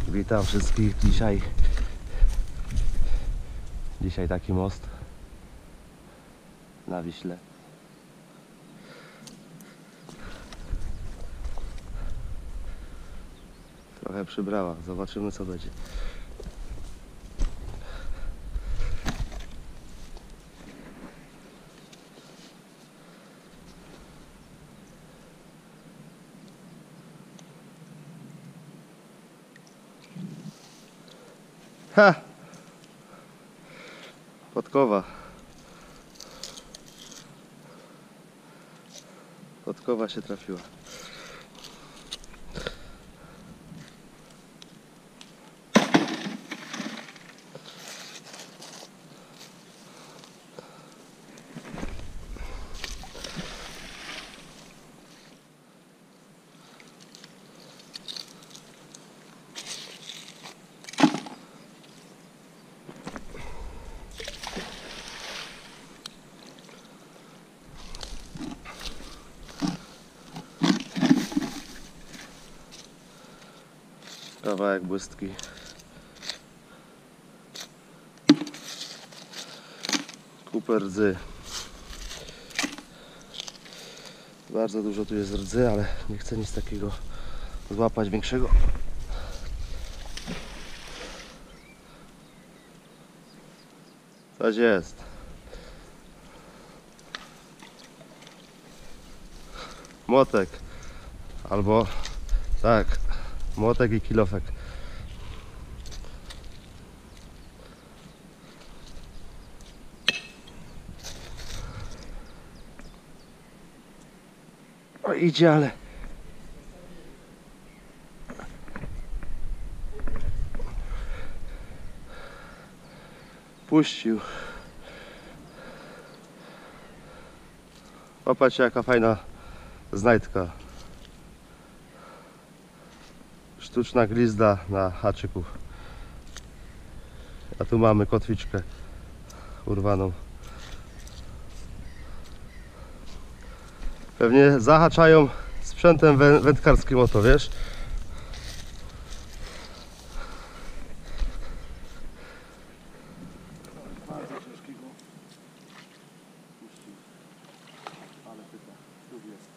Witam wszystkich dzisiaj taki most na Wiśle. Trochę przybrała, zobaczymy co będzie. Ha! Podkowa. Podkowa się trafiła. Kawałek błystki. Kupę rdzy. Bardzo dużo tu jest rdzy, ale nie chcę nic takiego złapać większego. Coś jest. Młotek. Albo tak. Młotek i kilofek. O, idzie, ale puścił. Popatrzcie jaka fajna znajdka. Sztuczna glizda na haczyku. A tu mamy kotwiczkę urwaną. Pewnie zahaczają sprzętem wędkarskim o to, wiesz? Bardzo ciężkiego puścił. Ale pyta, tu jest.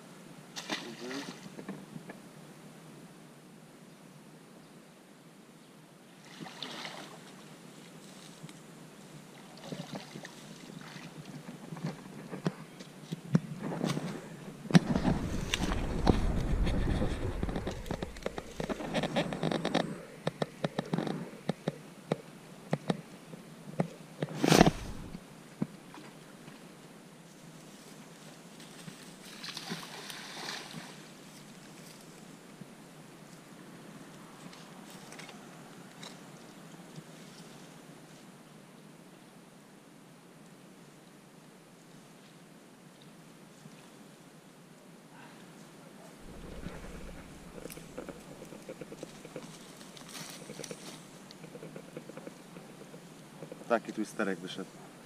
Taki twisterek wyszedł.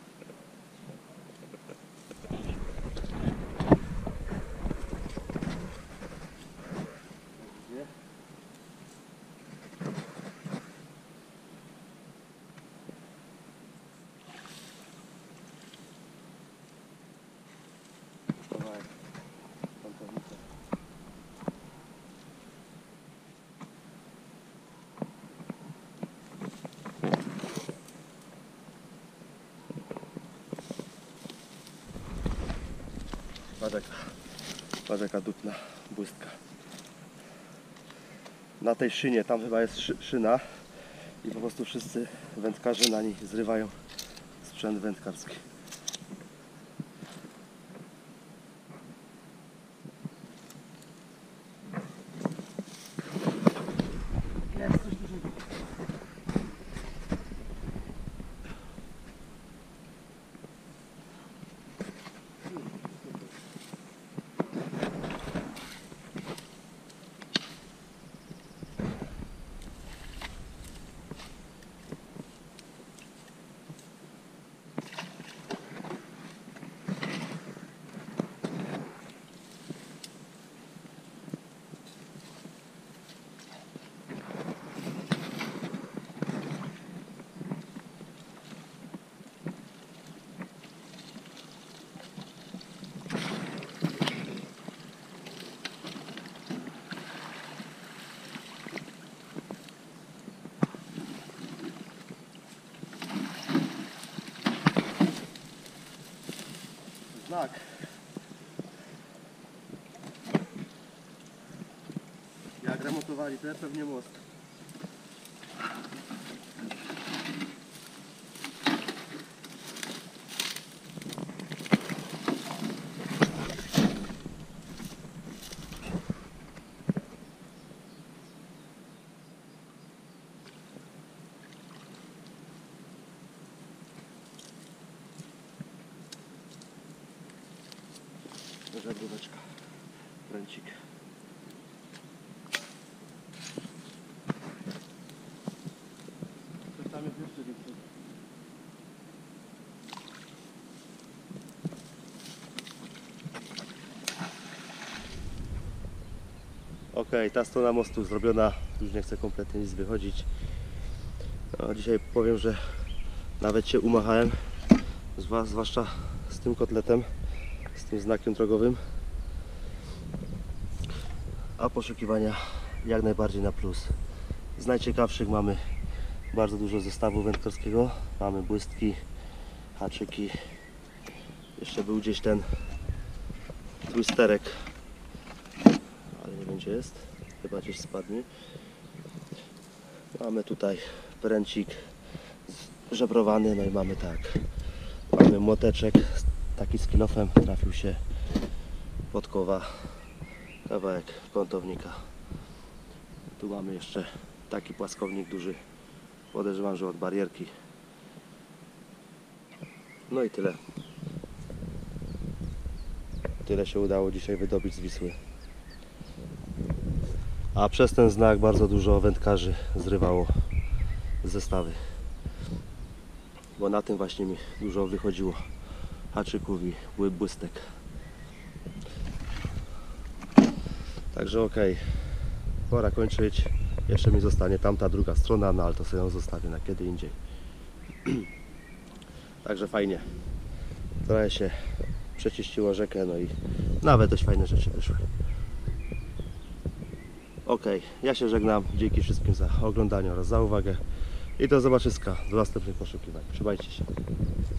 Patrz jaka dupna błystka. Na tej szynie, tam chyba jest szyna i po prostu wszyscy wędkarze na niej zrywają sprzęt wędkarski. tak. Jak remontowali te pewnie most. Żaglóweczka, pręcik. Tam jest jeszcze więcej. Okej, ta strona mostu zrobiona, już nie chcę kompletnie nic wychodzić. No, dzisiaj powiem, że nawet się umachałem, zwłaszcza z tym kotletem, z tym znakiem drogowym, a poszukiwania jak najbardziej na plus. Z najciekawszych mamy bardzo dużo zestawu wędkarskiego, mamy błystki, haczyki, jeszcze był gdzieś ten twisterek, ale nie wiem gdzie jest, chyba gdzieś spadnie. Mamy tutaj pręcik żebrowany, no i mamy tak, mamy młoteczek taki z kilofem, trafił się podkowa, kawałek kątownika. Tu mamy jeszcze taki płaskownik duży, podejrzewam, że od barierki. No i tyle. Tyle się udało dzisiaj wydobyć z Wisły. A przez ten znak bardzo dużo wędkarzy zrywało zestawy. Bo na tym właśnie mi dużo wychodziło haczyków i błystek. Także okej, pora kończyć. Jeszcze mi zostanie tamta druga strona, no ale to sobie ją zostawię na kiedy indziej. Także fajnie. Trochę się przeczyściło rzekę, no i nawet dość fajne rzeczy wyszły. Okej, ja się żegnam. Dzięki wszystkim za oglądanie oraz za uwagę. I do zobaczyska, do następnych poszukiwań. Trzymajcie się.